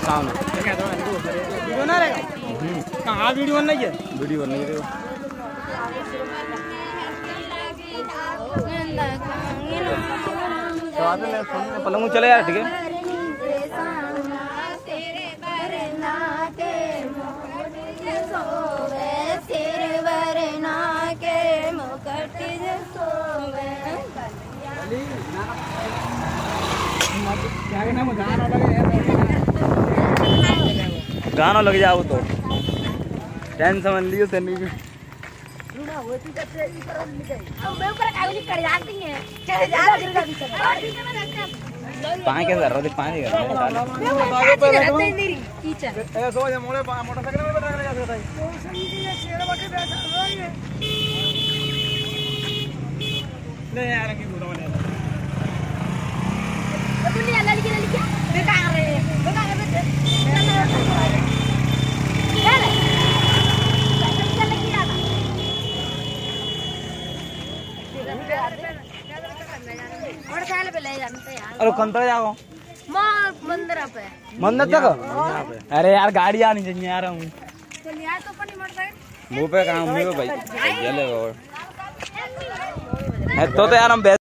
सामने वीडियो ना रहेगा। कहाँ वीडियो नहीं है? वीडियो बन नहीं पलंग चले यार ठीक है। गाना लग जाओ तो टेंशन समझ लियो से नहीं पानी कैसे कर रहा है? पानी कर अरे कंतरा जाओ मंदिर पे मंदिर तक। अरे यार गाड़ी आनी चाहिए यार हम मुँह पे काम नहीं भाई तो यार हम